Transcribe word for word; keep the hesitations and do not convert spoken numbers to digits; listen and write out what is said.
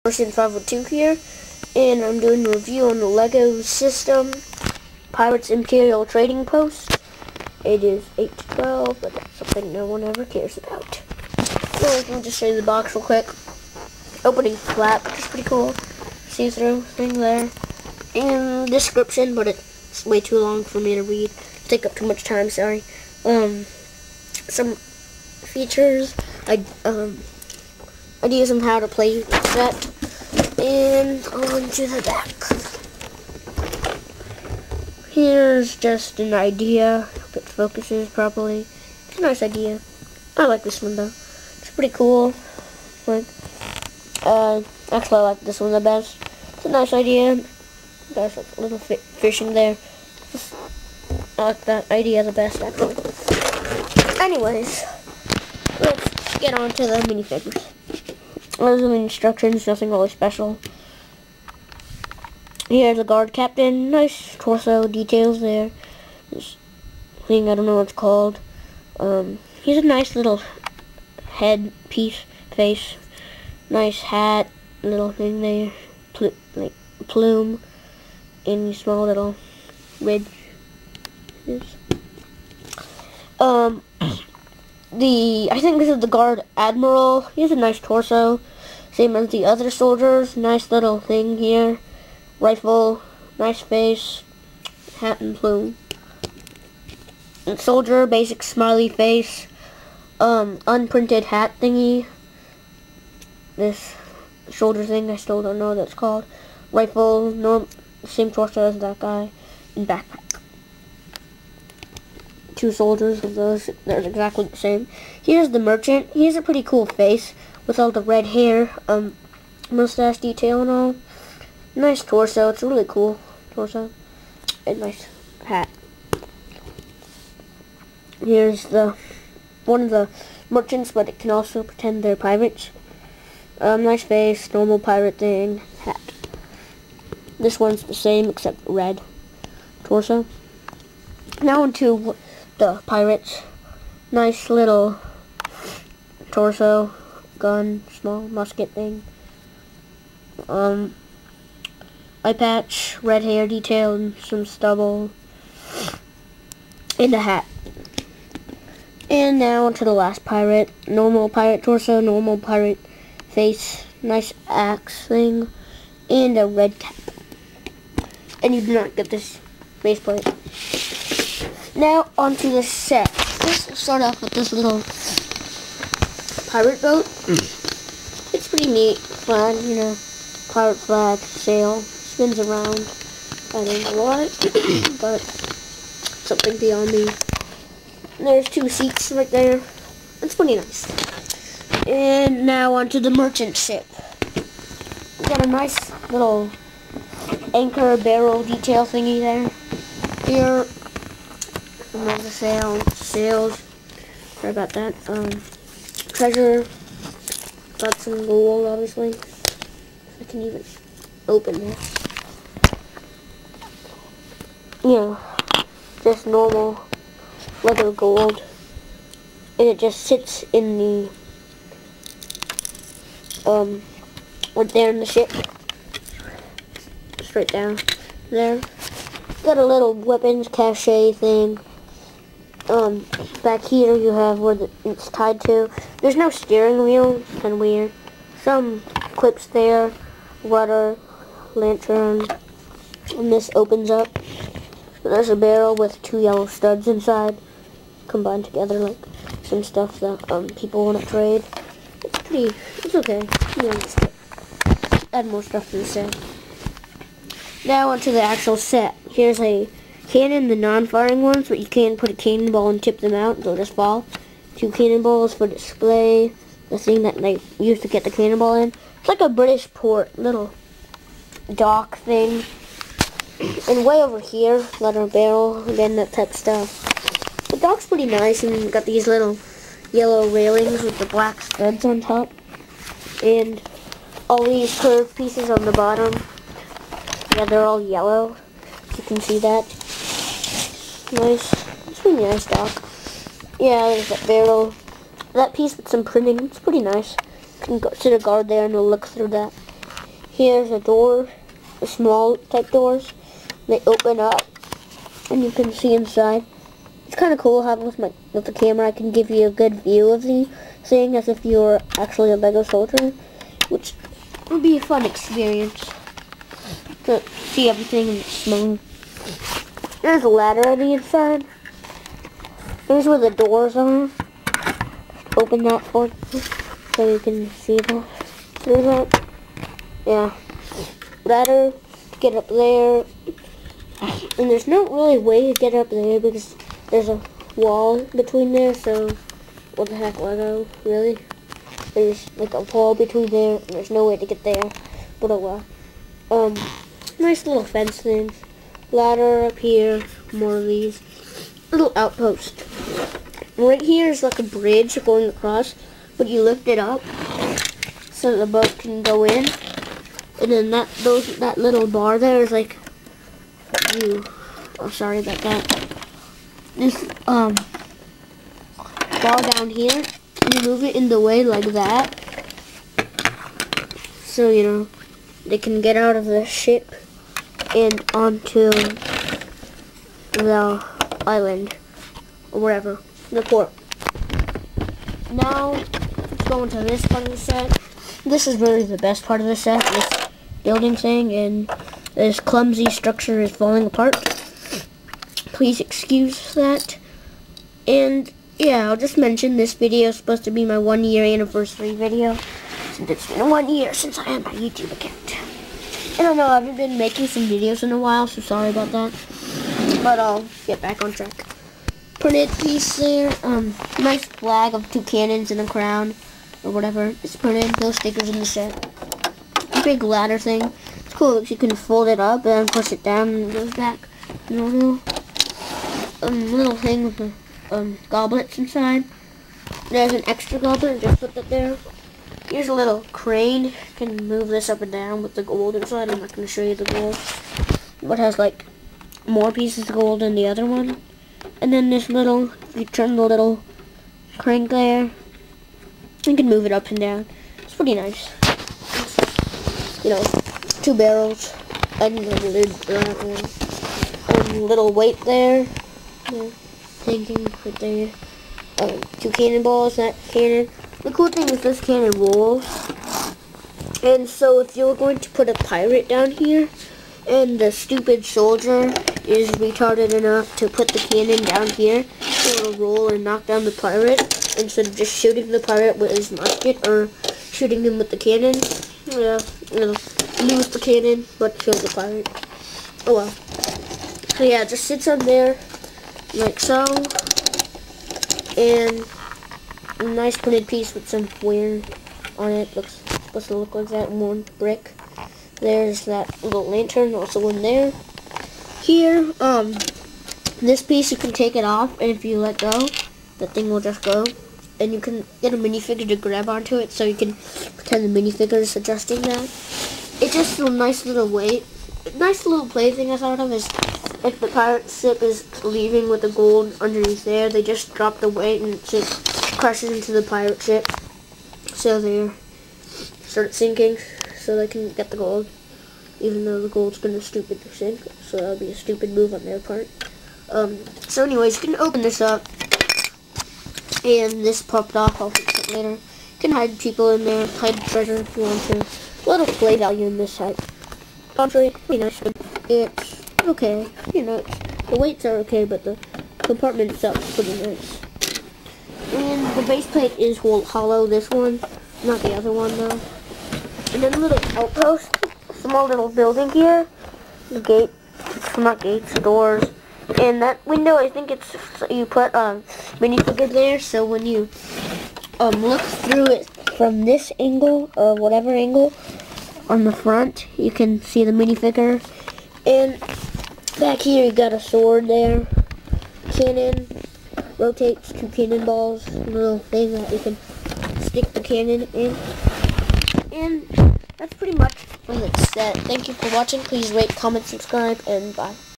Ocean five oh two here, and I'm doing a review on the LEGO system Pirates Imperial Trading Post. It is eight to twelve, but that's something no one ever cares about. So I'll just show you the box real quick. Opening flap, which is pretty cool. See-through thing there. And description, but it's way too long for me to read. Take up too much time, sorry. Um, some features, I um, ideas on how to play the set, and on to the back. Here's just an idea. Hope it focuses properly. It's a nice idea. I like this one though. It's pretty cool. Like, uh, actually I like this one the best. It's a nice idea. There's like a little fi fishing there. Just, I like that idea the best actually. Anyways, let's get on to the minifigures. Those are the instructions, nothing really special. Here's the guard captain, nice torso details there. This thing, I don't know what it's called. Um, he's a nice little head piece, face, nice hat, little thing there, Pl like plume, and small little ridges. Um, the I think this is the guard admiral. He has a nice torso, same as the other soldiers. Nice little thing here. Rifle, nice face, hat and plume. And soldier, basic smiley face, um, unprinted hat thingy. This shoulder thing, I still don't know what that's called. Rifle, norm, same torso as that guy, and backpack. Two soldiers of those, they're exactly the same. Here's the merchant. He has a pretty cool face with all the red hair, um, mustache detail and all. Nice torso, it's a really cool torso, and nice hat. Here's the one of the merchants, but it can also pretend they're pirates. Um, nice face, normal pirate thing, hat. This one's the same except red torso. Now onto the pirates. Nice little torso, gun, small musket thing. Um. Eye patch, red hair detail, and some stubble, and a hat. And now onto the last pirate. Normal pirate torso, normal pirate face, nice axe thing, and a red cap. And you do not get this faceplate. Now onto the set. Let's start off with this little pirate boat. Mm. It's pretty neat, fun, you know, pirate flag, sail. Spins around. I don't know why, but something beyond me. And there's two seats right there. It's pretty nice. And now onto the merchant ship. We got a nice little anchor barrel detail thingy there. Here, another sail, sails. Sorry about that. Um, treasure. Got some gold, obviously. I can even open this. You know, just normal leather gold, and it just sits in the um right there in the ship, straight down there. Got a little weapons cache thing. Um, back here you have where the, it's tied to. There's no steering wheel, kind of weird. Some clips there, rudder, lantern, and this opens up. There's a barrel with two yellow studs inside, combined together like some stuff that um, people want to trade. It's pretty, it's okay. You know, just add more stuff to the set. Now onto the actual set. Here's a cannon, the non-firing ones, but you can put a cannonball and tip them out, they'll just fall. Two cannonballs for display, the thing that they use to get the cannonball in. It's like a British port, little dock thing. And way over here, leather barrel, again, that type of stuff. The dock's pretty nice, and got these little yellow railings with the black studs on top. And all these curved pieces on the bottom. Yeah, they're all yellow. You can see that. Nice. It's pretty nice dock. Yeah, there's that barrel. That piece with some printing, it's pretty nice. You can go sit a guard there and they'll look through that. Here's a door, a small type doors. They open up, and you can see inside. It's kind of cool having with my with the camera. I can give you a good view of the thing as if you were actually a Lego soldier, which would be a fun experience to see everything and smooth. There's a ladder on the inside. Here's where the doors are. Open that for you so you can see that. Through that. Yeah. Ladder. Get up there. And there's no really way to get up there because there's a wall between there, so what the heck, Lego, really? There's like a wall between there, and there's no way to get there. But oh well. Um, nice little fence thing. Ladder up here, more of these. Little outpost. Right here is like a bridge going across, but you lift it up so the boat can go in. And then that those that little bar there is like you. Oh, sorry about that. This um bar down here, you move it in the way like that, so you know they can get out of the ship and onto the island or wherever, the port. Now let's go into this part of the set. This is really the best part of the set. This building thing, and this clumsy structure is falling apart. Please excuse that. And yeah, I'll just mention this video is supposed to be my one year anniversary video, since it's been one year since I had my YouTube account. I don't know, I haven't been making some videos in a while, so sorry about that. But I'll get back on track. Printed piece there, um, nice flag of two cannons and a crown, or whatever. It's printed, no stickers in the set. Big ladder thing. It's cool because you can fold it up and push it down and it goes back. Normal. Um, little thing with the um, goblets inside. There's an extra goblet, just put that there. Here's a little crane. You can move this up and down with the gold inside. I'm not going to show you the gold. But it has like more pieces of gold than the other one. And then this little, you turn the little crank there, you can move it up and down. It's pretty nice. You know, two barrels, and a lid for that one. Um, little weight there, yeah, thinking right there. Um, two cannonballs, that cannon. The cool thing is this cannon rolls. And so if you're going to put a pirate down here, and the stupid soldier is retarded enough to put the cannon down here, it'll roll and knock down the pirate, instead of just shooting the pirate with his musket, or shooting him with the cannon. Yeah, it'll lose the cannon, but kill the pirate. Oh well. So yeah, it just sits on there, like so. And a nice printed piece with some weird on it. Looks supposed to look like that one brick. There's that little lantern, also in there. Here, um, this piece you can take it off, and if you let go, the thing will just go. And you can get a minifigure to grab onto it, so you can pretend the minifigure is adjusting that. It's just a nice little weight. Nice little plaything I thought of is if the pirate ship is leaving with the gold underneath there, they just drop the weight and it crashes into the pirate ship. So they start sinking, so they can get the gold. Even though the gold's gonna stupid to sink, so that'll be a stupid move on their part. Um, so anyways, you can open this up. And this popped off, I'll fix it later. You can hide people in there, hide treasure if you want to. A lot of play value in this site. Honestly, pretty nice. It's okay. You know, it's, the weights are okay, but the compartment itself is pretty nice. And the base plate is hollow, this one, not the other one though. And then a little outpost, small little building here. The gate, not gates, doors. And that window, I think it's, you put a minifigure there, so when you um, look through it from this angle, or whatever angle, on the front, you can see the minifigure. And back here, you got a sword there, cannon, rotates two cannonballs, little thing that you can stick the cannon in. And that's pretty much for the set. Thank you for watching. Please rate, comment, subscribe, and bye.